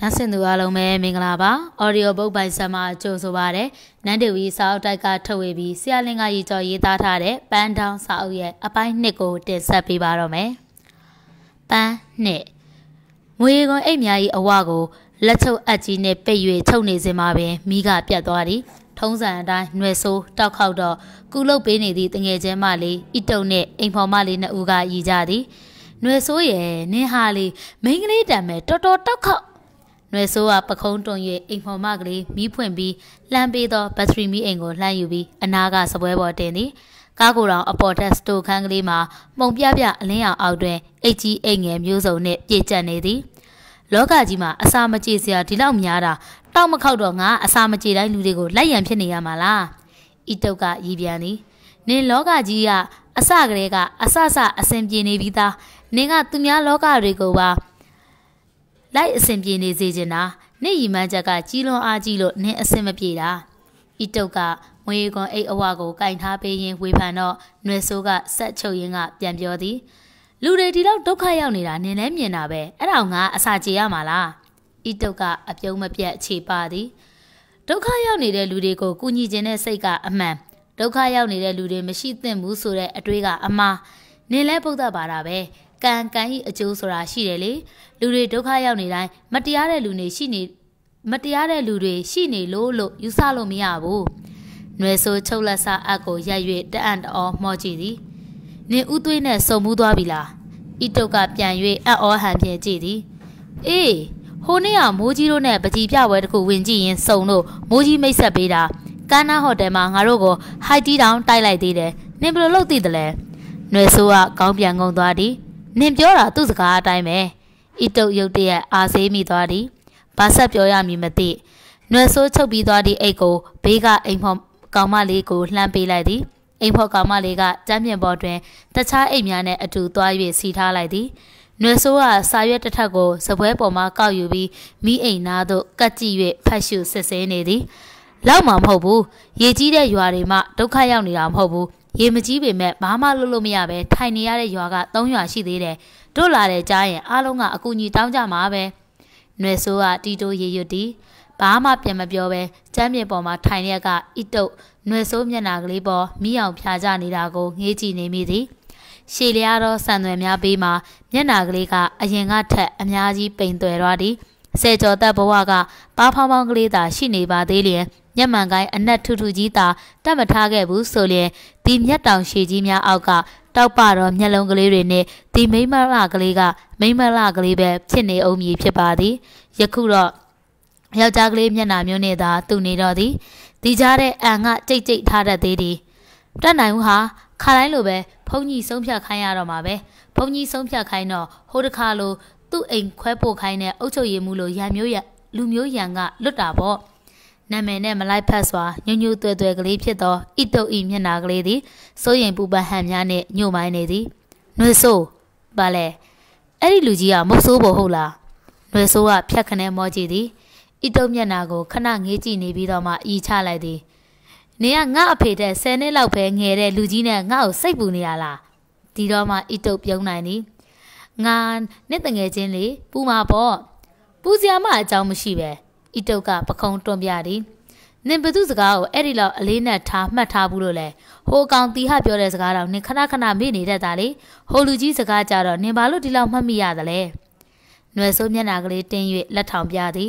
Nasin tu alome minglaba, audio book by Sama Josovare, Nandewi Sao Daika Towebi, Sialinga Yito Yitatare, Ban down Sao ye, a pine nickel de Sapi Barome. Ban ne. We go Amy a wago, Leto Ajine Payu, Tony Zimabe, Miga Piadwadi, Tonza and I, Nueso, Talk Outdoor, Gulo Benedi, Tinge Mali, Itone, Impomali na Uga Yijadi, Nueso ye, Nihali, Mingly Dame, Toto Talk. Nueso up a conton ye, Impomagli, Mi Pumbi, Lambedo, Battery Me Angle, Layubi, Anaga Sabwebo Denny, Gagura, a portas to Kanglima, Mombiabia, Lea Outway, H.E. Angem, Muso Net, Yejanedi. Logajima, a summer cheesia, Dilamiara, Tamakaudonga, a summer chida, Ludigo, Layam Peniamala. Itoka, Yibiani. Ne Logajia, a Sagrega, a Sasa, a Sempini Vita, Nega Tumia Loga Rigoba. Like a Sempini Zejana, Ne Majaga, Gilo Agilo, Ne a Semapira. Itoka, when you go 8 awago, kind happy in Wipano, Nuesoga, set showing up, Jambiodi. Lude did out Dokayonida, Ninemyanabe, Aranga, Asajamala. Itoka, a Pyoma Piat cheap party. Dokayonida Ludego, Kuni Jene Sega, a man. Dokayonida Lude, Machine Musure, a Driga, a ma. Nilepoda Barabe, can he a Josora Shirley? Lude Dokayonida, Matiare Lune, she need Matiare Lude, she need Lolo, Usalo Miabu. Nueso Cholasa Ako, Yayue, the end of Mojidi. Ne Utwine so Mudabila. Itoka Pianue at all Hampia Jidi. Eh, Honia Mojiro ne, but Tipia were to winji and so no, Moji Mesa Beda. Gana Hodema, Harogo, Haiti down, Tila did. Nebolo did le. Nuesoa, Gambiango Dadi. Nembjora to the car time. Ito yo dear, Ase mi Dadi. Pass up your yammy mate. Nueso Toby Dadi Echo, Bega Impom Gamalico, Lampi Lady. Impokamalega, Damian Bodwin, the Cha Amiane a 2 Dway Sita Lady. Nuesoa, Sayet Tago, Sabweboma, Gaubi, Me a Nado, Gatti, Pashu, Sesenedi. Lamam Hobu, Ye Jide Yuarima, Dokayaniam Hobu, Ye Majibi met Mama Lulumiabe, Tiny Are Yoga, Don Yashi de, Dolare Giant, Alonga, Akuni Danja Mabe. Nuesoa, Tito Yudi. Bahama Piamabiobe, Jamie Boma, Tinyaka, Ito, Nueso Mianaglibo, Miao Piaja Nidago, Yeji Nemidi. Shiliaro, Sanwemia Bima, Mianagliga, Ayenga Te, Amiaji Paintueradi, Sejo Daboaga, Papa Monglida, Shiniba Delia, Yamangai, and Net Tutujita, Damatage Busolie, Dim Yatang Shijimia Alga, Tauparo, Nyalonglirine, Dim Mimaragliga, Mimaraglibe, Tine Omi Pibadi, Yakura. Yajagli Yanamioneda, Tunidodi, Dijare Anga, Jake Tada Dedi. Danauha, Kalailobe, Pony Sompia Kayaramabe, Pony Sompia Kaino, Hodakalo, Tu in Quepo Kaine, Ocho Yemulo, Yamuya, Lumio Yanga, Lutabo. Namene Malai Paswa, Nunu to the Glipiedo, Ito in Yanagledi, Soyen Buba Hamyane, New Minedi. No so, Bale. Eri Lugia, Mosobo Hola. No so up, Piacane Mojidi. Ito Mianago, Kanang Yeti Nebidoma, Icha Lady. Nia nga pete, Sene Laupe, Nere, Lugina, Ngao, Sebuniala. Didoma, Ito Pionani. Ngan, Netting Agently, Puma Bo. Buziama, Jamushibe. Itoka, Pacon Tombiadi. Nimbuduzgao, Erila, Alina Ta, Matabulole. Ho County Hapiores Gara, Nikanakana Mini, Dadali. Holuji Zagajara, Nibalu de la Mamiadale. Nueso Mianagli, Tenu, Latambiadi.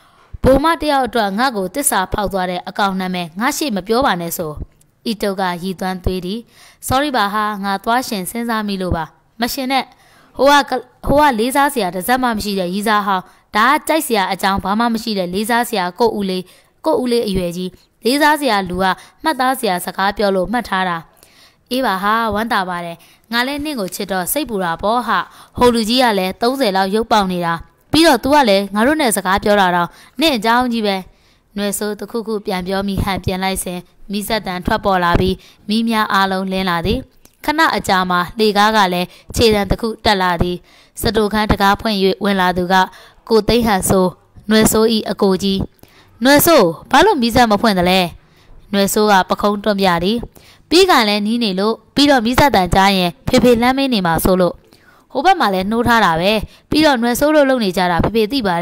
Boma de outdoor Nago, Tessa Powdware, account name, Nashi Mapiobaneso. Itoga, Yitan 3D. Sorry Baha, Natwashin, Senza Miluba. Machine, Hoa Lizasia, the Zamamshi, Yizaha, Da Jaisia, a jump, Mamamshi, Lizasia, Go Ule Ueji, Lizasia Lua, Matasia, Sakapiolo, Matara. Ivaha, Wandabare, Nale Ningo Chito, Sebura, Boha, Holugiale, Tozela, Yopanida. Piro Tuale, Narune Sakapiora, Ne Jaunjibe. Nueso the cuckoo Piambiomi happy and lice, Misa than Trapolabi, Mimia Alo Lenadi, Kana Ajama, Ligagale, Chedan the cook Daladi, Sadoka Taka Point you when Laduga, go they have so, Nueso e a goji. Nueso, Palo Misa Mapuendale. Nueso a Pacon Tomiadi. Big Island Ninilo, Piro Misa than Giant, Pepe Laminima solo. Obamale no Tarabe, Piro Nueso Lonijara, Pepe Dibare,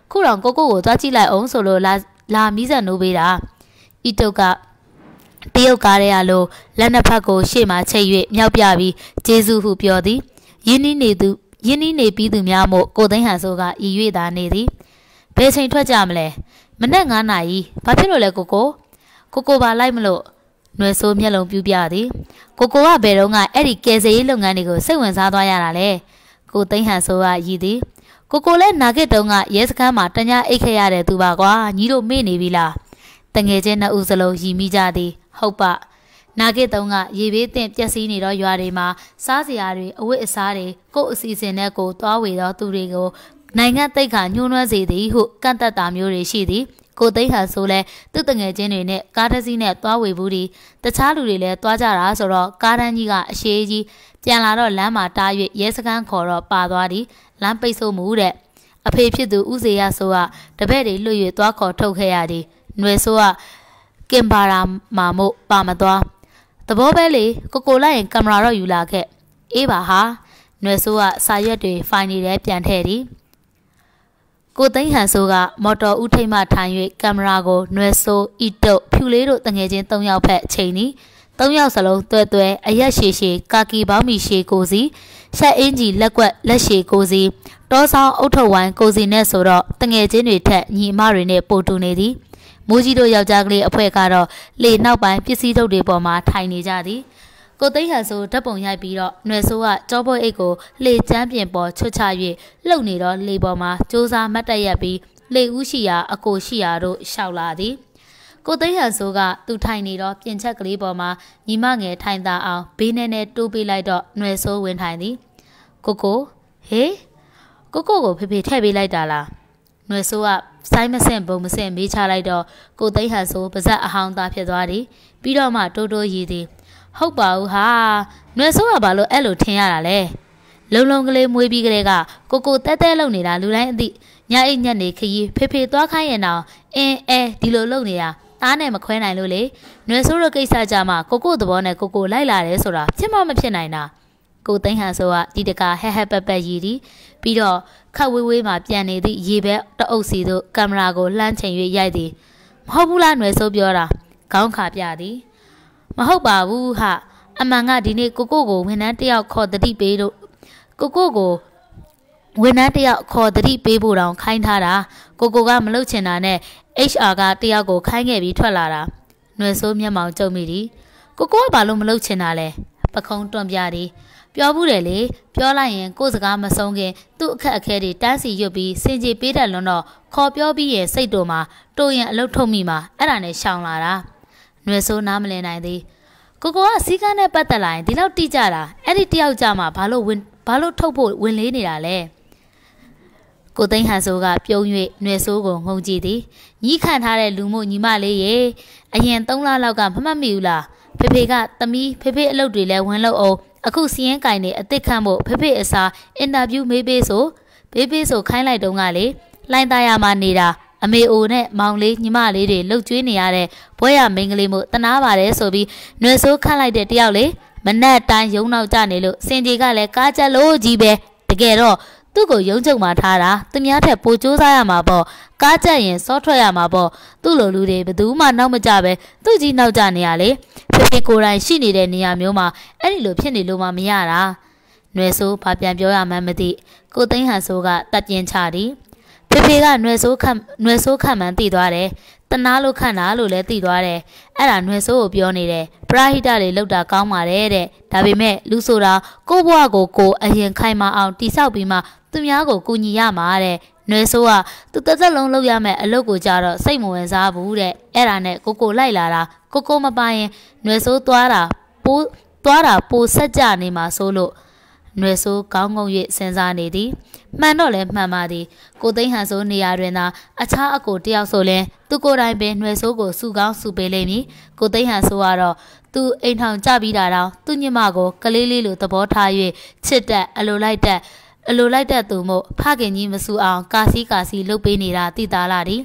ခုတော့ကိုကိုကိုသွားကြည့်လိုက်အောင်ဆိုလို့လာမီးစံနိုးပေးတာဤတုတ်ကတရုတ်ကားရဲလိုလက်နှစ်ဖက်ကိုရှေ့မှချိတ်၍မြောက်ပြပြီးကျေးဇူးဟုပြောသည်ယင်းနီးနေပြီးသူများမို့ကိုသိန်းဟန်ဆိုကဤ၍သာနေသည်ဘယ်ချိန်ထွက်ကြမလဲမနေ့9 နာရီဘာဖြစ်လို့လဲကိုကိုပါလိုက်မလို့ຫນွယ်ဆိုးမျက်လုံးပြူးပြသည်ကိုကဘယ်တော့ကအဲ့ဒီကယ်ဆယ်ရေးလုပ်ငန်းတွေကိုစိတ်ဝင်စားသွားရတာလဲကိုသိန်းဟန်ဆိုကရည်သည်ကိုလည်းနာဂစ်တုံးကရဲစခန်းမှာတ냐အိတ်ခဲ့ရတဲ့သူပါကွာညီတို့မေ့နေပြီလားတငယ်ချင်းနှစ်ဦးစလုံးရည်မိကြသည်ဟုတ်ပါနာဂစ်တုံးကရေဘေးတင်ပျက်စီးနေတော့ရွာတွေမှာစားစရာတွေအဝတ်အစားတွေကို့အစီအစဉ်နဲ့ကိုသွားဝေတော့သူတွေကိုနိုင်ငံတိတ်ခါညှိုးနှွမ်းစေသည်ဟုကန့်သက်တာမျိုးတွေရှိသည်ကိုသိန်းဟန်ဆိုလဲသူ့တငယ်ချင်းတွေနဲ့ကားတစ်စီးနဲ့သွားဝေဘူးဒီတခြားလူတွေလည်းသွားကြတာဆိုတော့ကားတန်းကြီးကအရှိကြီးပြန်လာတော့လမ်းမှာတား၍ရဲစခန်းခေါ်တော့ပါသွားသည်လမ်းပိတ်ဆို့မှုတဲ့အဖေဖြစ်သူဦးစေရဆိုကတပည့်တွေလွတ်၍သွားခေါ်ထုတ်ခဲ့ရသည်ຫນွေဆိုကကင်ဘာရာမှာမို့ပါမသွားသဘောပဲလေကိုလိုက်ရင်ကင်မရာတော့ယူလာခဲ့အေးပါဟာຫນွေဆိုကစာရွက်တွေဖိုင်နေတယ်ပြန်ထည့်သည်ကိုသိန်းဟန်ဆိုကမော်တော်ဦးထိတ်မှထိုင်၍ကင်မရာကိုຫນွေဆိုဤတုတ်ဖြူလေးတို့တငယ်ချင်း3 ယောက်ဖက်ချိန်သည်3 ယောက်စလုံးတွဲအရက်ရှည်ကာကီပေါင်းမီရှည်ကိုစီရှက်အင်းကြီးလက်ကွက်လက်ရှည်ကိုစီတောဆောင်အုတ်ထုတ်ဝိုင်းကိုစီနဲ့ဆိုတော့တငယ်ချင်းတွေထက်ညီမတွေနဲ့ပိုတူနေသည်မိုးကြီးတို့ယောက်ျားကလေးအဖွဲကတော့လေနောက်ပိုင်းပစ္စည်းထုတ်တွေပေါ်မှာထိုင်နေကြသည်ကိုသိန်းဟန်ဆိုဓာတ်ပုံရိုက်ပြီးတော့ຫນွယ်ဆိုးကကြောပွဲအိတ်ကိုလေချမ်းပြင်ပေါ်ချွတ်ချ၍လှုပ်နေတော့လေပေါ်မှာစူးစားမတ်တက်ရက်ပြီးလေဦးရှိရာအကိုရှိရာတို့ရှောက်လာသည်ကိုသိန်းဟန်ဆိုးကသူထိုင်နေတော့ပြင်ချက်ကလေးပေါ်မှာညီမငယ်ထိုင်သားအောင်ဘေးနဲ့တိုးပေးလိုက်တော့ຫນွယ်ဆိုးဝင်ထိုင်သည်ကိုဟေးကိုဖေဖေထည့်ပေးလိုက်တာလားຫນွယ်ဆိုးကစိုင်းမဆင့်ဘုံမဆင့်မေးချလိုက်တော့ကိုသိန်းဟန်ဆိုးပါဇက်အဟောင်းသားဖြစ်သွားသည်ပြီးတော့မှတိုးရည်သည်ဟုတ်ပါဘူးဟာຫນွယ်ဆိုးကဘာလို့အဲ့လိုထင်ရတာလဲလုံကလေးမွေးပြီးကလေးကကိုတဲလုံနေတာလူတိုင်းအသိညအိတ်ညက်နေခရီးဖေသွားခိုင်းရင်တော့ဒီလိုလုံနေတာသားနဲ့မခွဲနိုင်လို့လေຫນွယ်ဆိုးတို့ကိစ္စကြမှာကိုသဘောနဲ့ကိုလိုက်လာတယ်ဆိုတာဖြစ်မဖြစ်နိုင်တာကိုသိန်းဟန်ဆိုကဒီတကဟက်ပက်ရည်သည်ပြီးတော့ခတ်ဝေးမှာပြန်နေသည့်ရေဘက်တအုပ်စီတို့ကင်မရာကိုလှမ်းချိန်၍ရိုက်သည်မဟုတ်ဘူးလားຫນွယ်ဆိုးပြောတာခေါင်းခါပြသည်မဟုတ်ပါဘူးဟာအမှန်ကဒီနေ့ကိုဝန်ထမ်းတယောက်ခေါ်တတိပေးတို့ကိုဝန်ထမ်းတယောက်ခေါ်တတိပေးဖို့တောင်ခိုင်းထားတာကိုကမလုပ်ချင်တာနဲ့ HR ကတယောက်ကိုခိုင်းခဲ့ပြီးထွက်လာတာຫນွယ်ဆိုးမျက်မှောင်ကျုံမိသည်ကိုကဘာလို့မလုပ်ချင်တာလဲပခုံးတွန့်ပြသည်ပြောဘူးတယ်လေပြောလိုက်ရင်ကိုစကားမဆုံးခင်သူ့အခက်အခဲတွေတန်းစီရွတ်ပြီးစင်ကြေပေးတတ်လွန်းတော့ခေါ်ပြောပြီးရင်စိတ်တို့မှာတိုးရင်အလုတ်ထုတ်မိမှာအဲ့ဒါနဲ့ရှောင်လာတာຫນွယ်ဆိုးနားမလည်နိုင်သည်ကိုကစီးကားနဲ့ပတ်သက်လာရင်ဒီလောက်တိကျတာအဲ့ဒီတယောက်ကြမှာဘာလို့ထုတ်ဖို့ဝင်လေးနေတာလဲကိုသိန်းဟန်ဆိုကပြုံး၍ຫນွယ်ဆိုးကိုငုံကြည့်သည်ညီးခန့်ထားတဲ့လူမို့ညီမလေးရေအရင်3 လလောက်ကမမှတ်မိဘူးလားဖေကသမီးဖေအလုပ်တွေလဲဝင်လို့အောင်အခုစီးရင်ကင်နေအစ်စ်ခန့်ဖို့ဖေအစားအင်တာဗျူးမေးပေးဆိုခိုင်းလိုက်တုန်းကလေလိုင်းသားရမှာနေတာအမေအိုနဲ့မောင်လေးညီမလေးတွေလှုပ်ကြွေးနေရတဲ့ဘွဲရမိန်းကလေးမို့တနာပါတယ်ဆိုပြီးຫນွယ်ဆိုးခန့်လိုက်တဲ့တယောက်လေမနက်တိုင်းရုံနောက်ကြနေလို့စင်ကြီးကလည်းကားကြက်လို့ကြီးပဲတကယ်တော့သူ့ကိုရုံချုပ်မှာထားတာသူများထက်ပိုကြိုးစားရမှာပေါ့ကားကြက်ရင်စောထွက်ရမှာပေါ့သူ့လိုလူတွေဘယ်သူမှနောက်မကြပဲသူ့ကြီးနောက်ကြနေရလေဖေကိုယ်တိုင်ရှိနေတဲ့နေရာမျိုးမှာအဲ့ဒီလိုဖြစ်နေလို့မှမရတာຫນွယ်ဆိုးဘာပြန်ပြောရမှန်းမသိကိုသိန်းဟန်ဆိုးကတပ်ပြင်းချသည်ဖေကຫນွယ်ဆိုးခန့်မှန်းသိသွားတယ်တနာလို့ခန့်တာလို့လည်းသိသွားတယ်အဲ့ဒါຫນွယ်ဆိုးကိုပြောနေတယ်ပရာဟိတတွေလောက်တာကောင်းပါတယ်တဲ့ဒါပေမဲ့လူဆိုတာကိုဘွားကိုအရင်ခိုင်မအောင်တိဆောက်ပြီးမှသူများကိုကူညီရမှာတဲ့ຫນွယ်ဆိုးကသူတစ်သက်လုံးလုပ်ရမယ်အလုပ်ကိုကြတော့စိတ်မဝင်စားဘူးတဲ့အဲ့ဒါနဲ့ကိုလိုက်လာတာကိုမပိုင်ရင်ຫນွယ်ဆိုးသွားတာပိုဆက်ကြနေမှာဆိုလို့ຫນွယ်ဆိုးကောင်းငုံ၍စဉ်းစားနေသည်မှန်တော့လည်းမှန်ပါသည်ကိုသိန်းဟန်ဆိုးနေရာတွင်သာအခြားအကိုတယောက်ဆိုလဲသူကိုယ်တိုင်ပင်ຫນွယ်ဆိုးကိုစုကောင်းစုပေးလိမ့်မည်ကိုသိန်းဟန်ဆိုးကတော့သူအိမ်ထောင်ကြပြီးတာတော့သူညမကိုကလေးလေးလိုသဘောထား၍ချစ်တက်အလိုလိုက်တက်သူမို့ဖခင်ကြီးမဆူအောင်ကာစီလုပ်ပေးနေတာသိသားလာသည်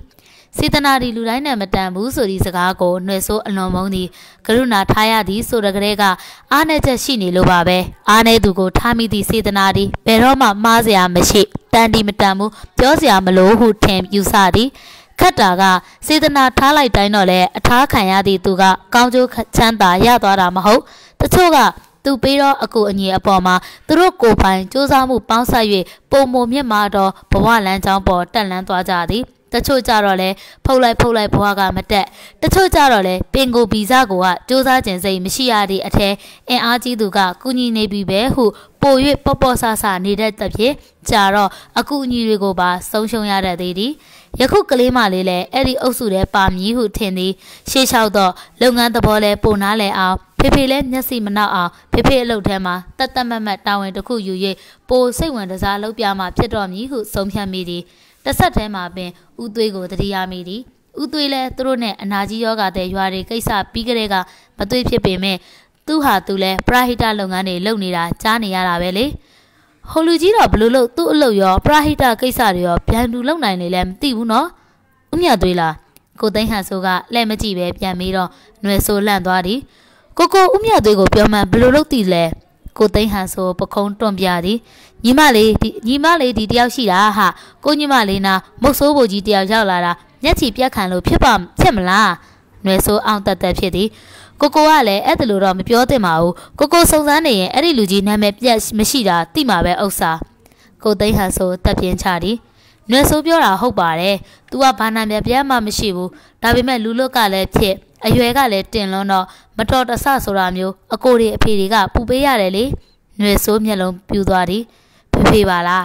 စေတနာဒီလူတိုင်းနဲ့မတန်ဘူးဆိုဒီစကားကိုနှွေဆိုးအလွန်မုန်းသည်ကရုဏာထားရသည်ဆိုတဲ့ကလေးကအားနဲ့ချက်ရှိနေလို့ပါပဲအားနဲ့သူကိုထားမိသည့်စေတနာဒီဘယ်တော့မှမှားစရာမရှိတန်ဒီမတန်ဘူးပြောစရာမလိုဟုထင်ယူဆသည်ခတ်တာကစေတနာထားလိုက်တိုင်းတော့လေအထားခံရသည့်သူကကောင်းကျိုးချမ်းသာရသွားတာမဟုတ်တချို့ကသူပေးတော့အကူအညီအပေါ်မှာသူတို့ကိုယ်ပိုင်စူးစမ်းမှုပေါင်းစပ်၍ပုံမမြင့်မာတော့ဘဝလမ်းကြောင်းပေါ်တက်လန်းသွားကြသည်တချို့ကြတော့လေဖုတ်လိုက်ဘဝကမတက်တချို့ကြတော့လေပင်ကိုဗီဇကိုကစူးစမ်းခြင်းစိတ်မရှိရသည့်အထက်အင်အားကြီးသူကကုညီနေပြီပဲဟုပို၍ပေါ့ဆဆနေတဲ့တဖြစ်ကြာတော့အကူအညီတွေကိုပါဆုံးရှုံးရတတ်သေးသည်ယခုကလေးမလေးလည်းအဲ့ဒီအုပ်စုထဲပါမည်ဟုထင်သည်ရှေ့လျှောက်တော့လုပ်ငန်းသဘောလဲပုံနာလဲအောင်ဖေလည်းမျက်စိမနှောက်အောင်ဖေအလုပ်ထဲမှာတတ်မတ်တာဝန်တစ်ခုယူ၍ပိုစိတ်ဝင်စားလုပ်ပြမှဖြစ်တော်မည်ဟုဆုံးဖြတ်မိသည်တစ်ဆက်ထဲမှာပင်ဥသွေးကိုတတိယမိသည်ဥသွေးလဲသူတို့နဲ့အနာကြီးယောဂတဲ့ရွာတွေကိစ္စပြီးကြတဲ့ကမသွေးဖြစ်ပေမဲ့သူဟာသူလဲပရာဟိတလုပ်ငန်းတွေလုပ်နေတာကြားနေရတာပဲလေဟိုလူကြီးတော့ဘလို့လို့သူ့အလုပ်ရောပရာဟိတကိစ္စတွေရောပြန်တူလုပ်နိုင်လေလဲမသိဘူးနော်ဥမြတ်သွေးလားကိုသိန်းဟန်ဆိုကလက်မကြည့်ပဲပြန်ပြီးတော့ຫນွယ်ဆိုလှန့်သွားသည်ကိုဥမြတ်သွေးကိုပြောမှဘလို့လို့တည်လဲကိုသိန်းဟန်ဆိုပခုံးတွန့်ပြသည်ညီမလေးဒီတယောက်ရှိတာဟာကိုညီမလေးနာမုတ်ဆိုးဘိုကြီးတယောက်ရောက်လာတာမျက်ချီပြက်ခံလို့ဖြစ်မလားຫນွယ်ဆိုအောင်တက်ဖြစ်သည်ကိုကလည်းအဲ့ဒါလိုတော့မပြောသင့်ပါဘူးကိုစုံစမ်းနေရင်အဲ့ဒီလူကြီးနာမည်ပြက်မရှိတာသိမှာပဲဥစ္စာကိုသိန်းဟန်ဆိုတက်ပြင်းချသည်ຫນွယ်ဆိုပြောတာဟုတ်ပါတယ် तू ကဘာနာမည်ပြက်မှမရှိဘူးဒါပေမဲ့လူလွတ်ကလည်းဖြစ်အရွယ်ကလည်းတင်လွန်းတော့မတော်တဆဆိုတာမျိုးအကိုတွေအဖေတွေကပူပေးရတယ်လေຫນွယ်ဆိုမျက်လုံးပြူသွားသည်ဖေပါလား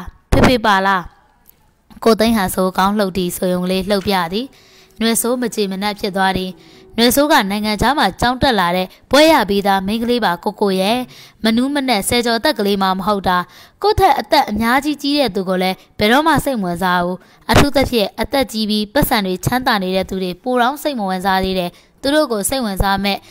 ကိုသိန်းဟန်ဆိုကောင်းလှုပ်သည်ဆိုရုံလေးလှုပ်ပြသည်ຫນွယ်ဆိုမကြေမနက်ဖြစ်သွားသည်ຫນွယ်ဆိုကနိုင်ငံသားမှာကြောင်းတက်လာတဲ့ဘွဲရပြီးသားမိန်းကလေးပါကိုရဲ့မနူးမနဲ့ဆယ်ကျော်သက်ကလေးမှမဟုတ်တာကိုထက်အသက်အများကြီးကြီးတဲ့သူကိုလည်းဘယ်တော့မှစိတ်ဝင်စားဘူးအထူးသဖြင့်အသက်ကြီးပြီးပတ်စံတွေချမ်းသာနေတဲ့သူတွေပိုတော့စိတ်မဝင်စားသေးတယ်သူတို့ကိုစိတ်ဝင်စားရင်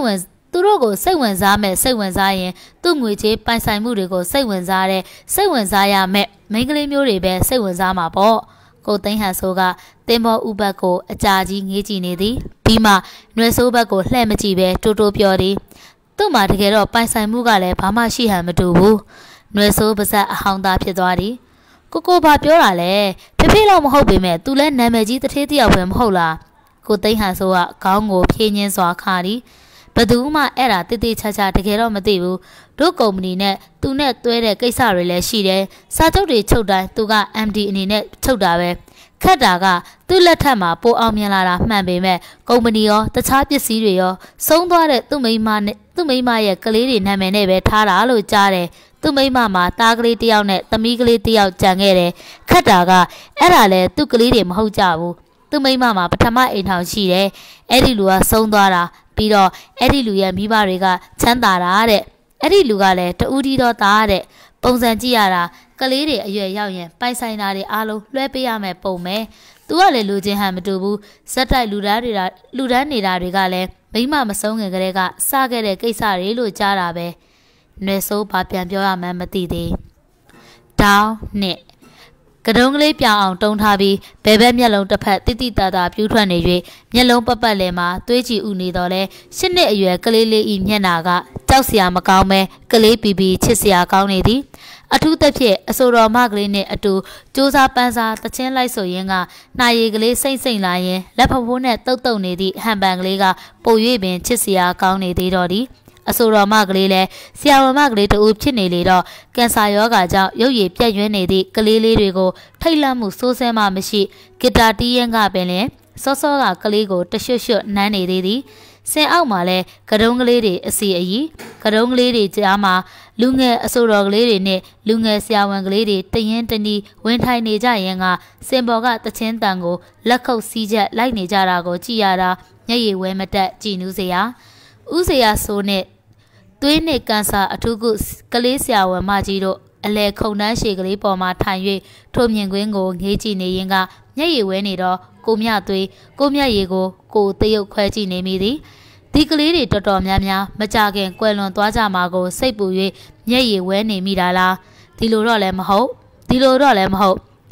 သူ့ငွေချေးပိုင်ဆိုင်မှုတွေကိုစိတ်ဝင်စားရမယ်မိန်းကလေးမျိုးတွေပဲစိတ်ဝင်စားမှာပေါ့ကိုသိန်းဟန်ဆိုကတင်ဘောဥပတ်ကိုအကြာကြီးငေးကြည့်နေသည်ပြီးမှຫນွယ်ဆိုးဘက်ကိုလှည့်မကြည့်ပဲတိုးပြောသည်သူ့မှာတကယ်တော့ပိုင်ဆိုင်မှုကလည်းဘာမှရှိဟန်မတူဘူးຫນွယ်ဆိုးပါဇက်အဟောင်းသားဖြစ်သွားသည်ကိုဘာပြောတာလဲဖေလောက်မဟုတ်ပေမဲ့သူလည်းနာမည်ကြီးတထေးတယောက်ပဲမဟုတ်လားကိုသိန်းဟန်ဆိုကခေါင်းကိုဖြင်းညင်းစွာခါသည်ဘယ်သူမှအဲ့ဒါတိတိကျကျတကယ်တော့မသိဘူးတို့ကုမ္ပဏီနဲ့သူနဲ့တွဲတဲ့ကိစ္စတွေလည်းရှိတယ်စာချုပ်တွေချုပ်တိုင်းသူက MD အနေနဲ့ချုပ်တာပဲခက်တာကသူ့လက်ထက်မှာပိုအောင်မြင်လာတာမှန်ပေမဲ့ကုမ္ပဏီရောတခြားပစ္စည်းတွေရောဆုံးသွားတဲ့သူ့မိန်းမရဲ့ကလေးတွေနာမည်နဲ့ပဲထားတာလို့ကြားတယ်သူ့မိန်းမမှာသားကလေးတစ်ယောက်နဲ့သမီးကလေးတစ်ယောက်ကြံခဲ့တယ်ခက်တာကအဲ့ဒါလည်းသူ့ကလေးတွေမဟုတ်ကြဘူးသူ့မိန်းမမှာပထမအိမ်ထောင်ရှိတယ်အဲ့ဒီလူကဆုံးသွားတာပြီးတော့အဲ့ဒီလူရဲ့မိဘတွေကချမ်းသာတာတဲ့အဲ့ဒီလူကလည်းတူးတီတော့သားတဲ့ပုံစံကြည့်ရတာကလေးတွေအရွယ်ရောက်ရင်ပိုင်ဆိုင်တာတွေအားလုံးလွှဲပေးရမယ်ပုံမယ်သူကလည်းလူချင်းဟန်မတူဘူးဇက်တိုက်လူတန်းနေတာတွေကလည်းမိမမဆုံးခင်ကလေးကစခဲ့တဲ့ကိစ္စတွေလို့ကြားတာပဲຫນွယ်ဆိုးဘာပြန်ပြောရမှန်းမသိသေးတောင်းနှစ်ကတုံးကလေးပြောင်းအောင်တုံးထားပြီးဘဲဘဲမျက်လုံးတစ်ဖက်တိတိတသာပြူးထွက်နေ၍မျက်လုံးပတ်လည်မှာသွေးကြည်ဥနေတော့လဲ၈နှစ်အရွယ်ကလေးလေးဤမျက်နာကကြောက်စရာမကောင်းပဲကလေးပီပီချစ်စရာကောင်းနေသည်အထူးသဖြင့်အဆိုတော်မကလေးနဲ့အတူစူးစားပန်းစားတချင်းလိုက်ဆိုရင်ကနှာရည်ကလေးစိမ့်လာရင်လက်ဖဖိုးနဲ့တုတ်နေသည့်ဟန်ပန်ကလေးကပို၍ပင်ချစ်စရာကောင်းနေသေးတော့သည်အဆိုတော်မကလေးလည်းဆရာဝန်မကလေးတူဖြစ်နေလေတော့ကင်ဆာရောဂါကြောင့်ရုပ်ရည်ပြတ်ယွင်းနေသည့်ကလေးလေးတွေကိုထိတ်လန့်မှုစိုးစဲမှမရှိဂီတာတီးရင်ကပင်လည်းစောကကလေးကိုတရွှတ်နမ်းနေသေးသည်ဆင်အောက်မှာလဲကတုံးကလေးတွေအစီအီကတုံးကလေးတွေကြားမှာလူငယ်အဆိုတော်ကလေးတွေနဲ့လူငယ်ဆရာဝန်ကလေးတွေတရင်တနီဝင်ထိုင်နေကြရင်ကစင်ပေါ်ကတချင်းတန်ကိုလက်ခုပ်စီးချက်လိုက်နေကြတာကိုကြည်ရတာမျက်ရည်ဝဲမတက်ကြည်နူးစရာဥစရာဆိုနဲ့သွေးနဲ့ကန်ဆာအထူးကုကလေးဆရာဝန်မကြီးတို့အလဲခုံနှန်းရှည်ကလေးပေါ်မှာထိုင်၍ထိုမြင်ကွင်းကိုငေးကြည့်နေရင်ကမျက်ရည်ဝဲနေတော့ကိုမြသွေးကိုမြရည်ကိုတရုတ်ခွဲကြည့်နေမိသည်ဒီကလေးတွေတော်တော်များများမကြခင်ကွယ်လွန်သွားကြမှာကိုစိတ်ပူ၍မျက်ရည်ဝဲနေမိတာလားဒီလိုတော့လည်းမဟုတ်ဒီ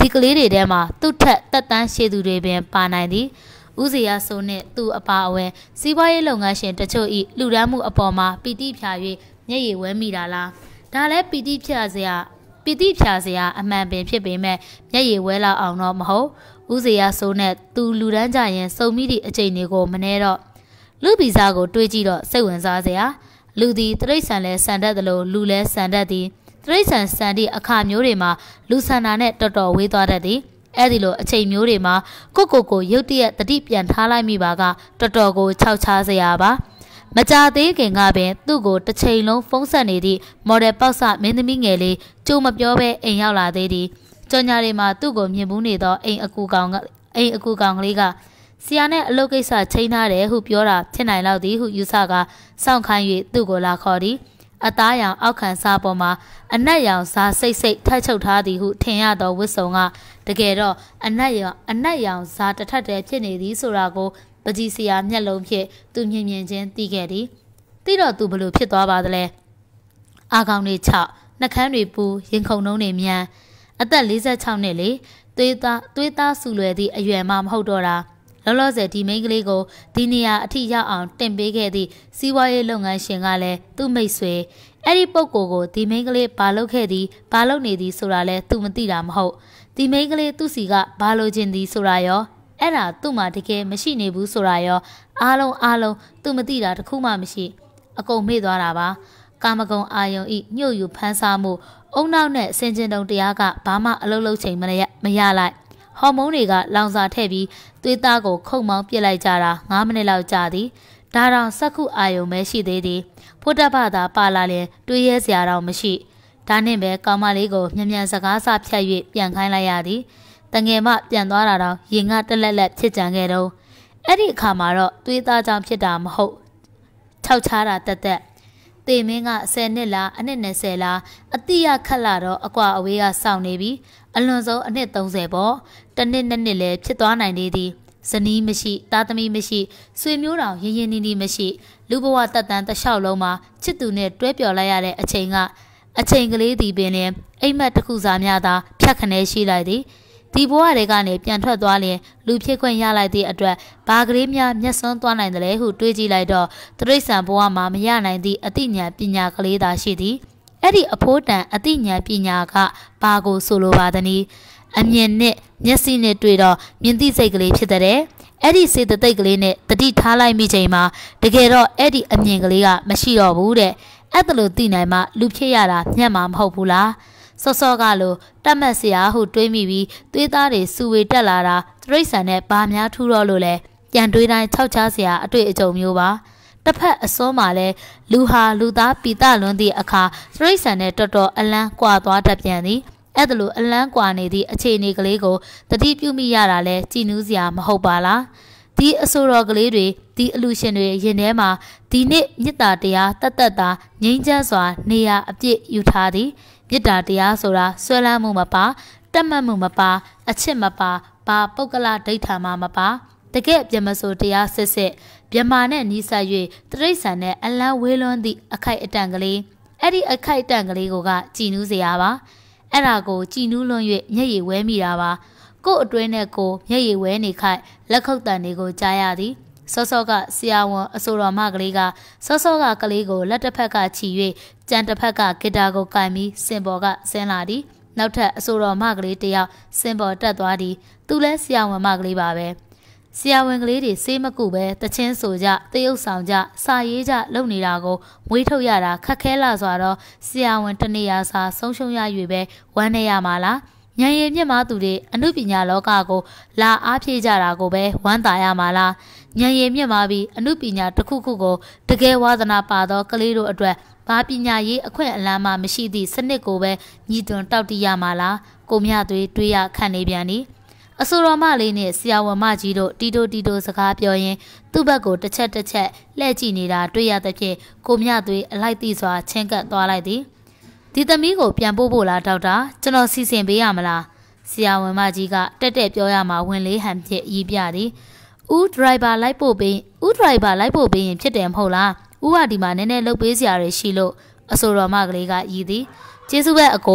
ဒီကလေးတွေထဲမှာသူ့ထက်တက်တန်းရှည်သူတွေပင်ပါနိုင်သည်ဦးစီရဆိုးနှင့်သူ့အပါအဝင်စီးပွားရေးလုပ်ငန်းရှင်တချို့၏လူဒန်းမှုအပေါ်မှာပီတိဖြာ၍မျက်ရည်ဝဲမိတာလားဒါလည်းပီတိဖြာစရာအမှန်ပင်ဖြစ်ပေမဲ့မျက်ရည်ဝဲလောက်အောင်တော့မဟုတ်ဦးစီရဆိုးနဲ့သူလူဒန်းကြရင်စုံမိသည့်အချိန်တွေကိုမနှဲတော့လူဗီဇကိုတွေးကြည့်တော့စိတ်ဝင်စားစရာလူသည်တရိษံလဲဆန်တတ်တယ်လို့လူလဲဆန်တတ်သည်တရိษံဆန်သည့်အခါမျိုးတွေမှာလူဆန္ဒနဲ့တော်တော်ဝေးသွားတတ်သည်အဲ့ဒီလိုအချိန်မျိုးတွေမှာကိုရုတ်တရက်တတိပြန်ထားလိုက်မိပါကတော်တော်ကိုခြောက်ခြားစရာပါမကြသေးခင်ကပင်သူ့ကိုတစ်ချိန်လုံးဖုံးဆက်နေသည့်မော်ဒယ်ပေါက်ဆမင်းသမီးငယ်လေးကြိုမပြောဘဲအိမ်ရောက်လာသေးသည်ကြော်ညာတွေမှာသူ့ကိုမြင်ဘူးနေသောအိမ်အကူကောင်ကလေးကဆရာနဲ့အလုပ်ကိစ္စချိန်ထားတယ်ဟုပြောတာဖြစ်နိုင်လောက်သည်ဟုယူဆကစောင့်ခိုင်း၍သူ့ကိုလာခေါ်သည်အသားရောင်အောက်ခံစားပေါ်မှာအနက်ရောင်စားစိတ်ထပ်ချုပ်ထားသည်ဟုထင်ရသောဝတ်စုံကတကယ်တော့အနက်ရောင်စားတစ်ထပ်တည်းဖြစ်နေသည်ဆိုတာကိုပကြီးစရာမျက်လုံးဖြင့်သူမြင်ချင်းသိခဲ့သည်သိတော့သူဘလို့ဖြစ်သွားပါသလဲအာကောင်တွေ6နှကန်းတွေပူရင်ခုန်နှုံးတွေမြန်အသက်46နှစ်လေသွေးသားဆူလွယ်သည့်အရွယ်မှမဟုတ်တော့တာလောလောဆယ်ဒီမိန်းကလေးကိုဒီနေရာအထိရောက်အောင်တင်ပေးခဲ့သည့်စီးပွားရေးလုပ်ငန်းရှင်ကလည်းသူ့မိတ်ဆွေအဲ့ဒီပုဂ္ဂိုလ်ကိုဒီမိန်းကလေးဘာလုပ်ခဲ့သည်ဘာလုပ်နေသည်ဆိုတာလဲသူမသိတာမဟုတ်ဒီမိန်းကလေးသူ့စီကဘာလုပ်ခြင်းသည်ဆိုတာရောအဲ့ဒါသူ့မှာတကယ်မရှိနေဘူးဆိုတာရောအားလုံးသူမသိတာတခုမှမရှိအကုန်မေ့သွားတာပါကာမဂုဏ်အာယုံဤညှို့ယူဖန်ဆားမှုအုံနောက်နဲ့ဆင်ကျင်တုံတရားကဘာမှအလုပ်လုပ်ချိန်မရလိုက်ဟော်မုန်းတွေကလောင်စာထည့်ပြီးသွေးသားကိုခုတ်မောင်းပြစ်လိုက်ကြတာ9မိနစ်လောက်ကြာသည်ဒါတောင်စက္ခုအာယုံပဲရှိသေးသည်ဖို့တပသာပါလာရင်တွေးရဲစရာတော့မရှိဒါနဲ့ပဲကောင်မလေးကိုမြန်စကားစဖြတ်၍ပြန်ခိုင်းလိုက်ရသည်တငယ်မပြန်သွားတာတော့ရင်ကတလက်ဖြစ်ကြံခဲ့တော့အဲ့ဒီအခါမှာတော့သွေးသားကြောင့်ဖြစ်တာမဟုတ်ခြောက်ချားတာတက်တေမင်းက10နှစ်လားအနှစ်20လားအတိရခက်လာတော့အကွာအဝေးကစောင့်နေပြီအလွန်ဆုံးအနှစ်30ပေါ့တနှစ်2နှစ်လည်းဖြစ်သွားနိုင်သေးသည်ဇနီးမရှိသားသမီးမရှိဆွေမျိုးတော်ရင်းနှီးမရှိလူဘဝတက်တန်းတစ်လျှောက်လုံးမှာချစ်သူနဲ့တွဲပျော်လိုက်ရတဲ့အချိန်ကလေးဒီပင်လည်းအိမ်မက်တစ်ခုစားများသာဖြတ်ခနဲရှိလိုက်သည်ဒီဘဝတွေကနေပြန်ထွက်သွားရင်လူဖြစ်ခွင့်ရလိုက်သည့်အတွက်ဘာကလေးများမျက်စွန်းသွားနိုင်တယ်လဲဟုတွေးကြည့်လိုက်တော့တရိษံဘဝမှာမရနိုင်သည့်အသိဉာဏ်ပညာကလေးသာရှိသည်အဲ့ဒီအဖိုးတန်အသိဉာဏ်ပညာကဘာကိုဆိုလိုပါသနည်းအမြင်နဲ့မျက်စိနဲ့တွေ့တော့မြင်သိစိတ်ကလေးဖြစ်တဲ့အဲ့ဒီစေတသိက်ကလေးနဲ့တတိထားလိုက်မိချိန်မှာတကယ်တော့အဲ့ဒီအမြင်ကလေးကမရှိတော့ဘူးတဲ့အဲ့ဒါလို့သိနိုင်မှလူဖြစ်ရတာမျက်မှမဟုတ်ဘူးလားစောကလို့တတ်မှတ်စရာဟုတွေးမိပြီးသွေးသားတွေစူဝေတက်လာတာတရိษံနဲ့ဘာများထူတော့လို့လဲပြန်တွေးတိုင်းခြောက်ချားစရာအတွေ့အကြုံမျိုးပါတစ်ဖက်အစွန်းမှာလဲလူဟာလူသားပီတလွန်းသည့်အခါတရိษံနဲ့တော်တော်အလန်းကွာသွားတတ်ပြန်သည်အဲ့ဒါလို့အလန်းကွာနေသည့်အခြေအနေကလေးကိုတတိပြုမိရတာလဲကြည်နူးစရာမဟုတ်ပါလားဒီအဆိုတော်ကလေးတွေဒီအလူရှင်တွေရင်ထဲမှာဒီနေ့မြစ်တာတရားတတ်တာငြိမ်းချမ်းစွာနေရာအပြည့်ယူထားသည်မြစ်တာတရားဆိုတာဆွဲလန်းမှုမပါတက်မှတ်မှုမပါအချစ်မပါဘာပုဂ္ဂလဒိဋ္ဌာမမပါတကယ်ပြမဆိုတရားစစ်မြမာနဲ့နီးစပ်၍တရိษံနဲ့အလန်းဝေးလွန်းသည့်အခိုက်အတန့်ကလေးအဲ့ဒီအခိုက်အတန့်ကလေးကိုကြည်နူးစရာပါအဲ့ဒါကိုကြည်နူးလွန်း၍မျက်ရည်ဝဲမိတာပါကို့အတွင်းနဲ့ကိုမျက်ရည်ဝဲနေခိုက်လက်ခုပ်တန်တွေကိုကြားရသည်စောကဆရာဝန်အဆိုတော်မကလေးကစောကကလေးကိုလက်တစ်ဖက်ကချီ၍ကြံတစ်ဖက်ကဂီတာကိုကင်ပြီးစင်ပေါ်ကဆင်းလာသည်နောက်ထပ်အဆိုတော်မကလေးတယောက်စင်ပေါ်တက်သွားသည်သူလဲဆရာဝန်မကလေးပါပဲဆရာဝန်ကလေးတွေစေးမကုပဲတချင်းဆိုကြတရုပ်ဆောင်ကြစာရေးကြလုပ်နေတာကိုမွေးထုတ်ရတာခက်ခဲလာစွာတော့ဆရာဝန်တနေရာစာဆုံးရှုံးရ၍ပဲဝမ်းနေရမှာလားဉာဏ်ရည်မြင့်မားသူတွေအမှုပညာလောကကိုလာအားဖြည့်ကြတာကိုပဲဝမ်းသာရမှာလားဉာဏ်ရည်မြင့်မားပြီးအမှုပညာတစ်ခုခုကိုတကယ်ဝါသနာပါသောကလေးတို့အတွက်ဘာပညာရေးအခွင့်အလမ်းမှမရှိသည့်စနစ်ကိုပဲညီတွန်တောက်တရမှာလားကိုမြတွေးရခံနေပြန်သည်အဆိုတော်မလေးနဲ့ဆရာဝန်မကြီးတို့တီတိုစကားပြောရင်းသူ့ဘက်ကိုတစ်ချက်လှည့်ကြည့်နေတာတွေ့ရတဲ့ဖြင့်ကိုမြတွေအလိုက်သိစွာချင်းကပ်သွားလိုက်သည်ဒီသမီးကိုပြန်ပို့ဖို့လားဒေါက်တာကျွန်တော်စီစဉ်ပေးရမလားဆရာဝန်မကြီးကတက်ပြောရမှာဝင်လေးဟန်ဖြစ်ရည်ပြသည်ဦးဒရိုင်ဘာလိုက်ပို့ပေးရင်ဖြစ်တယ်မဟုတ်လားဦးကဒီမှာနည်းနည်းလှုပ်ပေးစရာတွေရှိလို့အဆိုတော်မကလေးကရည်သည်ကျေးဇူးပဲအကို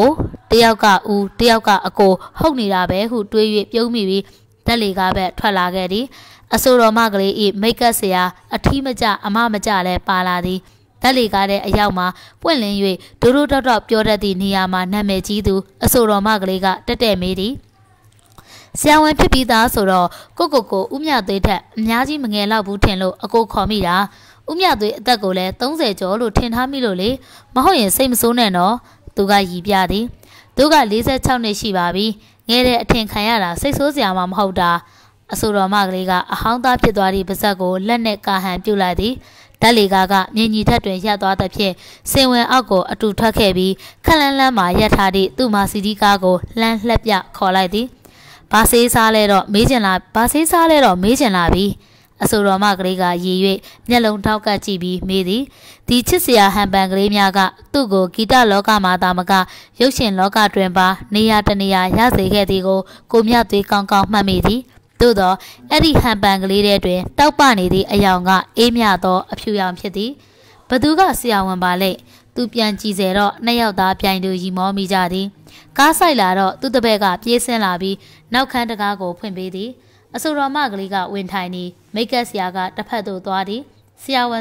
Tiauka U, Tiauka Ako, Honirabe, who do you yomi, Deligabe, Tralagadi, a soro magli, make us a timaja, a mamajale, paladi. Deligade a yama, when you do drop your daddy Niama, Namejidu, a soro magliga, the demedi. Siawan pipi da soro, Coco, Umia data, Nyaji Mangela Butenlo, a go comida. Umia de gole, don't say Jolo, 10 hamilole, Mahoyan same soneno, Duga yibiadi. Duga Lisa Towny Shibabi, Nere attend Kayara, 6 Osiamam Hoda, a soro magliga, a honda pidwari besago, Leneka ham puladi. Daligaga, Nini Tatwin Yadwa the Pie, Sewen Ago, a two Takebi, Kalanlama Yatadi, Duma Sidikago, Lan Lepia, Coladi. Passi Salero, Major Passi Salero, Major Labi, a soro magriga, ye, Yellow Tauka Chibi, Medi, the Chisia Hambangrimaga, Tugo, Gita Loka Madamaga, Yoshin Loka Dremba, Nia Tania, Yasi Hedigo, Kumyati Kong Mamidi. Dodo, Eddie Hambangli Redwin, Taupani, a younger, Amiato, a few young pity. Paduga Siawan Ballet, Tupian Gizero, Nayada Piano Yimo Mijadi. Casa Laro, to the Bega, Piesen Labi, now Cantagago, Pimbedi. A soro magliga, win tiny, make us yaga, the pedo dwadi. Siawan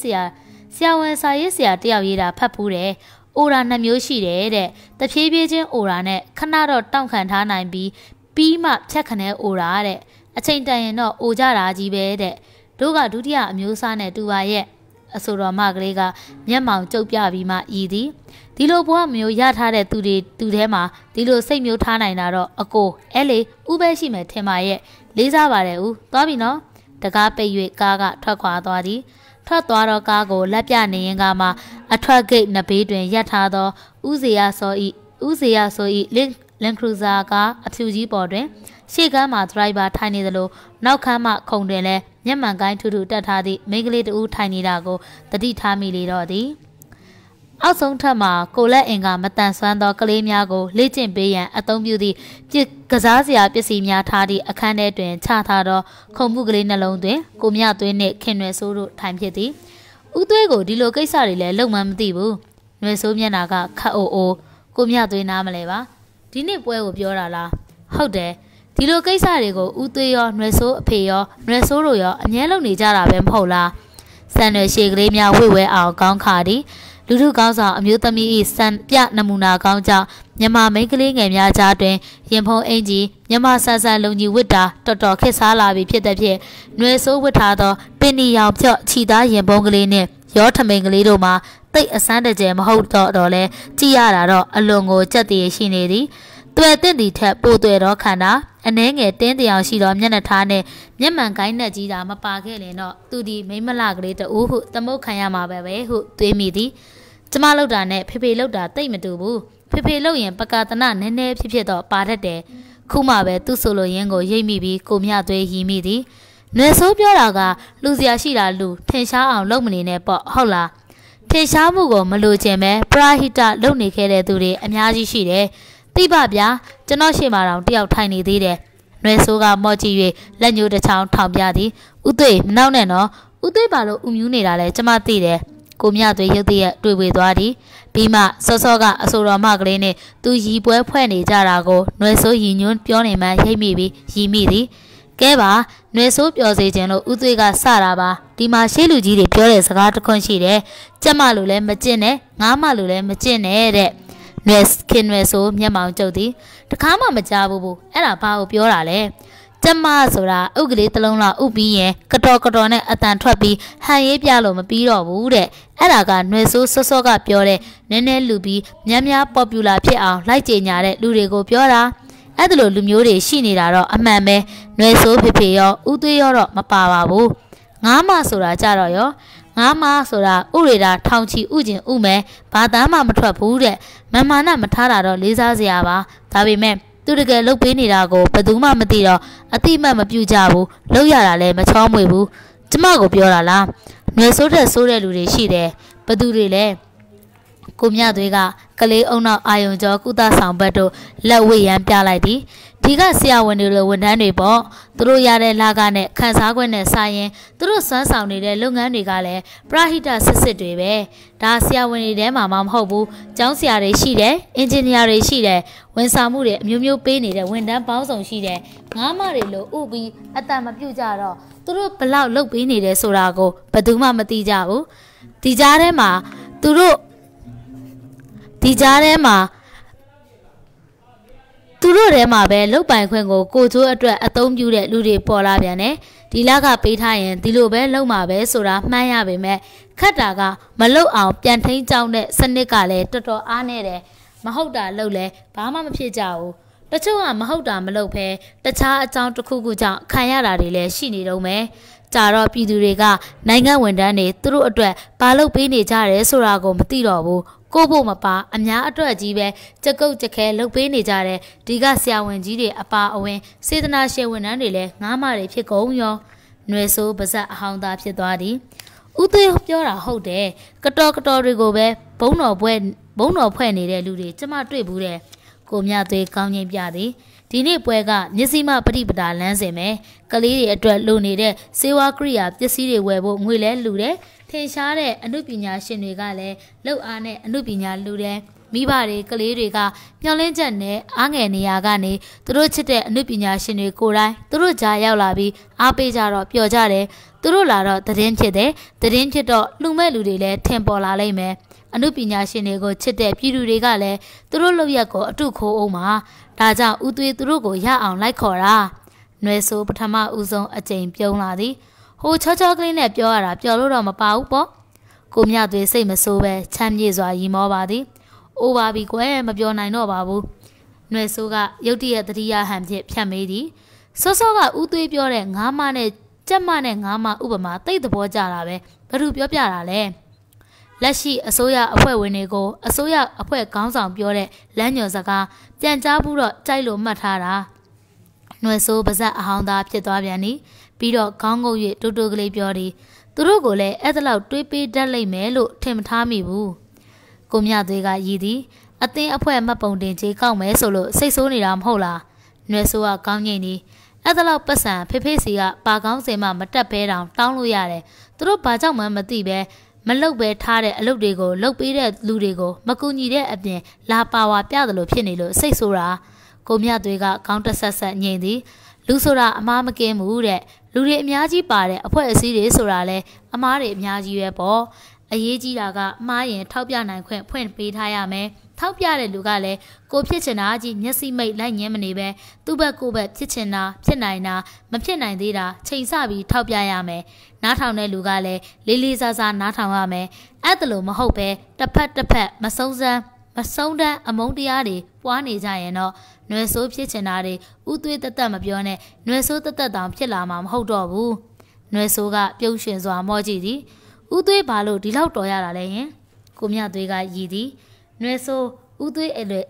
Sayesia, Diavida, Papure, Ora Namushi, the Pibian Orane, Canado, Duncantana, B. Pima Chakane Urare, a chain no Ojara Jibe, Doga Dudia Musane Duaye, a soro magliga, Yamam Topia Vima Edi. Dilo Boamio Yatade to Dema, Dilo Samuel Tanainaro, a go, Ele, Ubeshime Temaye, Liza Vareu, Dobino, the Gape Gaga, Takwa Dodi, Tatwaro Gago, Lapia Niangama, a tragate Nabedwin Yatado, Uzia so eat Lencruzaga, a 2G border, Shigama driver tiny the low, now come up Condele, Yamangai to do Tatadi, Meglit U tiny dago, the Ditami Lodi. Outsong Tama, Cola Enga, Matan Sando, Kalemiago, Legend Bayan, Atom Beauty, Gazazia, Pessimia Tadi, a candidate, Tatado, Combuglin alone, Comia to Nick, Kenwe Suru, time hitty. Utuego, Dilo Gaisari, Lomam Dibu, Nesomianaga, Kao, Comia to Namaleva. Dine Pueo Biorala. How dare? Dilo Gaisarigo, Utuyo, Neso, Payo, Nesoroyo, and Yellow Nijara Bempola. Sandra Shigramia, we were our Gong Cardi. Lulu Gaza, Mutami is San Piat Namuna Gauja, Yama Makeling and Yaja, Yampo Angie, Yama Sasa Loni Wita, Toto Kesala, Pietapie, Nueso Witado, Penny Yao Chida Yambongaline, Yotamangalidoma, take a Santa Gem, hold dole, Tiara, Alongo, Jati Shinedi, Tweeted tap Botuero Cana, and then a 10 the Ashidom Yanatane, Yaman Kaina Jida Mapakelino, to the Mamalagri, the Uhu, the Mokayama Babe, who they midi. Tamalo Dane, Pepe Loda, Tametubu, Pepe Loyan, Pacatana, Nene, Pipeto, Parade, Kumabe, Tu Solo Yango, Yamibi, Kumiate, Himidi, Neso Bioraga, Lucia Shira Lu, Tensha, Lomini Nepo, Hola. Tensha Mugo, Malu Jeme, Prahita, Loni Kere Dure, and Yaji Shire, Tibabia, Janoshima round the tiny dide. Nesoga Moji, Lanyu the town, Tom Yadi, Ude, Nauneno, Ude Balo, Umunira, Jamatide. Comia to Yudia, do with Wadi, Pima, Sosoga, Asura Magrene, do ye boy penny Jarago, Nueso Union, Pionima, Hemibi, Yimidi, Geva, Nueso Piozeno, Udiga Saraba, Dima Sheluji, Piores, Gat Conchide, Jamalule, Magene, Namalule, Magene, Nues, Kinweso, Yamau Jodi, the Kama Majabu, and a pow Piorale. Jama Sora, Ugly Talona, Ubi, Catocatone, Atan Trapi, Haye Pialo, Mapiro, Woode, Araga, Nueso, Sosoga Piore, Nene Lubi, Nyamia Popular Pia, like Janiare, Lurigo Piora, Adlo Lumure, Shiniraro, a mame, Nueso Pipeo, Uduyoro, Mapawabu, Nama Sora Jaroyo, Nama Sora, Urida, Townchi Ujin Ume, Padama Matrapude, Mamana Matara, Liza Ziava, Tabi to the girl look penny rago, Paduma Matiro, a team of Pujabu, Loyara, Machomwebu, Tamago Piorala, Nuesota Sora Lure Shide, Padurele, Kumya Dega, Kale Ona Iron Jog, Uda Sound Beto, Lawi and Pialadi, ဒီကဆရာဝန်တွေလိုဝန်ထမ်းတွေပေါ့သူတို့ရတဲ့လကနဲ့ခန်းစားခွင့်နဲ့ဆိုင်ရင်သူတို့စွမ်းဆောင်နေတဲ့လုပ်ငန်းတွေကလည်းပရဟိတစစ်တွေပဲဒါဆရာဝန်တွေထဲမှာမဟုတ်ဘူးကျောင်းဆရာတွေရှိတယ်အင်ဂျင်နီယာတွေရှိတယ်ဝန်ဆောင်မှုတွေအမျိုးမျိုးပေးနေတဲ့ဝန်ထမ်းပေါင်းစုံရှိတယ်ငါးမတွေလိုဥပြီးအတန်မပြုတ်ကြတော့သူတို့ဘလောက်လုပ်ပေးနေတယ်ဆိုတာကိုဘယ်သူမှမသိကြဘူးဒီကြားထဲမှာသူတို့ထဲမှာပဲလုတ်ပိုင်ခွင့်ကိုကိုချိုးအတွက်အသုံးပြုတဲ့လူတွေပေါ်လာပြန်တယ်ဒီလကပေးထားရင်ဒီလိုပဲလုံမှာပဲဆိုတာမှန်းရပေမဲ့ခက်တာကမလုတ်အောင်ပြန်ထိန်းကြောင်းတဲ့စနစ်ကလည်းတော်တော်အားနေတယ်မဟုတ်တာလုတ်လဲဘာမှမဖြစ်ကြဘူးတချို့ကမဟုတ်တာမလုတ်ဖဲတခြားအကြောင်းတစ်ခုခုကြောင့်ခံရတာတွေလည်းရှိနေတော့မယ်ကြာတော့ပြည်သူတွေကနိုင်ငံဝန်ထမ်းတွေသူတို့အတွက်ဘာလုပ်ပေးနေကြရဲဆိုတာကိုမသိတော့ဘူးကိုဖို့မပါအများအတွက်ကြီးပဲကြက်ကုတ်ကြက်ခဲလုပ်ပေးနေကြတဲ့ဒီကဆရာဝန်ကြီးတွေအပါအဝင်စေတနာရှင်ဝန်ထမ်းတွေလည်းငားမတွေဖြစ်ကုန်ရောຫນွေဆိုးပါဇက်အဟောင်းသားဖြစ်သွားသည်ဦးသွေးပြောတာဟုတ်တယ်ကတော်တွေကိုပဲဘုံတော်ဖွဲ့နေတဲ့လူတွေကျမတွေ့ဘူးတဲ့ကိုမြသွေးကောင်းချင်းပြသည်ဒီနေ့ပွဲကမျက်စိမပရိပဒါလမ်းစင်မယ်ကလေးတွေအတွက်လိုနေတဲ့စေဝါကရိယာပစ္စည်းတွေဝယ်ဖို့ငွေလဲလူတယ်ထင်ရှားတဲ့အမှုပညာရှင်တွေကလည်းလောက်အားနဲ့အမှုပညာလူတယ်မိဘတွေကလေးတွေကမျောလင်းချက်နဲ့အားငယ်နေရာကနေသူတို့ချစ်တဲ့အမှုပညာရှင်တွေကိုယ်တိုင်သူတို့ကြားရောက်လာပြီးအားပေးကြတော့ပျော်ကြတယ်သူတို့လာတော့သတင်းဖြစ်တယ်သတင်းဖြစ်တော့လူမဲ့လူတွေလည်းထင်ပေါ်လာလိမ့်မယ်အမှုပညာရှင်တွေကိုချစ်တဲ့ပြည်သူတွေကလည်းသူတို့လုပ်ရက်ကိုအတုခိုးအောင်မှာဒါကြောင့်ဦးသွေးသူတို့ကိုရအောင်လိုက်ခေါ်တာຫນွေဆိုးပထမဦးဆုံးအကြိမ်ပြုံးလာသည်ဟိုချောကလေးနဲ့ပြောရတာပြောလို့တော့မပါဘူးပေါ့ကိုမြသွေးစိတ်မဆိုးပဲချမ်းမြေ့စွာရီမောပါသည်အိုးပါပြီကွယ်မပြောနိုင်တော့ပါဘူးຫນွေဆိုးကရုတ်တရက်တတိယဟန်ဖြင့်ဖြတ်မေးသည်စောစောကဦးသွေးပြောတဲ့ငါးမနဲ့ကြက်မနဲ့ငါးမဥပမာတိတ်သဘောကြတာပဲဘယ်သူပြောပြတာလဲလက်ရှိအစိုးရအဖွဲ့ဝင်တွေကိုအစိုးရအဖွဲ့ခေါင်းဆောင်ပြောတဲ့လမ်းညွှန်စကားပြန်ကြားဘူးတော့ကြိုက်လို့မှတ်ထားတာຫນွေဆိုးပါဇက်အဟောင်းသားဖြစ်သွားပြန်သည်ပြီးတော့ခေါင်းငုပ်၍တူတူကလေးပြောသည်သူတို့ကိုလည်းအဲ့ဒါလောက်တွေးပေးတတ်လိမ့်မယ်လို့ထင်မထားမိဘူးကိုမြသွေးကရည်သည်အသင်းအဖွဲ့မှတ်ပုံတင်ကြေးကောက်မယ်ဆိုလို့စိတ်ဆိုးနေတာမဟုတ်လားຫນွေဆိုးကကောင်းငိမ့်သည်အဲ့ဒါလောက်ပတ်စံဖေစီကပါကောင်းစင်မှမတက်ဘဲတောင်တောင်းလို့ရတယ်သူတို့ဘာကြောင့်မှမသိပဲမလုတ်ပဲထားတဲ့အလုပ်တွေကိုလုတ်ပေးတဲ့လူတွေကိုမကူညီတဲ့အပြင်လာပါဝါပြတယ်လို့ဖြစ်နေလို့စိတ်ဆိုးတာကိုမြသွေးကခေါင်းတဆက်ငိမ့်သည်လူဆိုတာအမားမကင်းဘူးတဲ့လူတွေအများကြီးပါတဲ့အဖွဲ့အစည်းတွေဆိုတာလဲအမားတွေအများကြီးပဲပေါ့အရေးကြီးတာကမှားရင်ထောက်ပြနိုင်ခွင့်ဖွင့်ပေးထားရမယ်ထောက်ပြတဲ့လူကလည်းကိုဖြစ်ချင်တာကြီးမျက်စိမိတ်လိုက်ညင်းမနေပဲသူ့ဘက်ကိုယ်ဘက်ဖြစ်ချင်တာဖြစ်နိုင်တာမဖြစ်နိုင်သေးတာချိန်ဆပြီးထောက်ပြရမယ်နားထောင်တဲ့လူကလည်းလေးလေးစားစားနားထောင်ရမယ်အဲ့ဒါလို့မဟုတ်ပဲတစ်ဖက်မဆုံးတန်းအမုန်းတရားတွေပွားနေကြရင်တော့ຫນွေဆိုးဖြစ်ချင်တာတွေဥသွေးတက်မပြောနဲ့ຫນွေဆိုးတက်တောင်ဖြစ်လာမှာမဟုတ်တော့ဘူးຫນွေဆိုးကပြုံးရှင်စွာမော့ကြည့်သည်ဥသွေးဘာလို့ဒီလောက်တော်ရတာလဲယင်ကိုမြသွေးကရည်သည်ຫນွေဆိုးဥသွေးအလဲ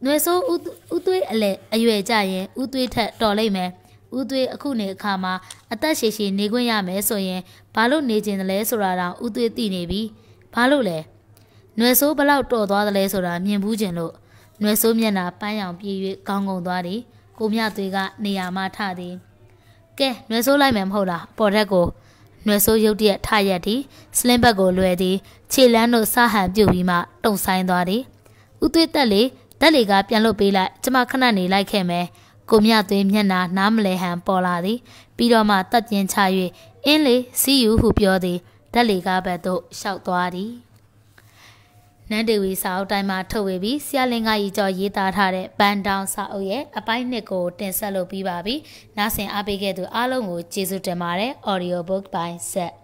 အရွယ်ကြရင်ဥသွေးထက်တော်လိမ့်မယ်ဥသွေးအခုနေအခါမှာအသက်ရှည်နေခွင့်ရမယ်ဆိုရင်ဘာလို့နေကျင်တယ်လဲဆိုတာတော့ဥသွေးသိနေပြီဘာလို့လဲຫນွေဆိုးဘလောက်တော်သွားတယ်လဲဆိုတာမြင်ဘူးကျင်လို့ຫນွေဆိုးမျက်နှာပန်းရောင်ပြေး၍ကောင်းကုန်သွားသည်ကိုမြသွေးကနေရာမှထသည်ကဲຫນွေဆိုးလိုက်မယ်မဟုတ်လားပေါ်ထက်ကိုຫນွေဆိုးရုတ်တရက်ထရက်သည်စလင်းဘက်ကိုလွယ်သည်ခြေလန်းတို့စဟန်ပြုတ်ပြီးမှတုံဆိုင်သွားသည်ဥသွေးတက်လေကပြန်လွတ်ပေးလိုက်ကျမခဏနေလိုက်ခဲ့မယ်ကိုမြသွေးမျက်နှာနားမလဲဟန်ပေါ်လာသည်ပြီးတော့မှတက်ပြင်းချ၍အင်းလေစီယူဟုပြောသည်တက်လေကဘက်သို့ရှောက်သွားသည်နန်းဒေဝီစာအုပ်တိုင်းမှာထုတ်ဝေပြီးဆရာလင်္ကာကြီးကျော်ရေးသားထားတဲ့ပန်းတောင်စာအုပ်ရဲ့အပိုင်း2ကိုတင်ဆက်လုပ်ပြီးပါပြီ။နားဆင်အားပေးခဲ့သူအားလုံးကိုကျေးဇူးတင်ပါတယ်။ Audio book by Set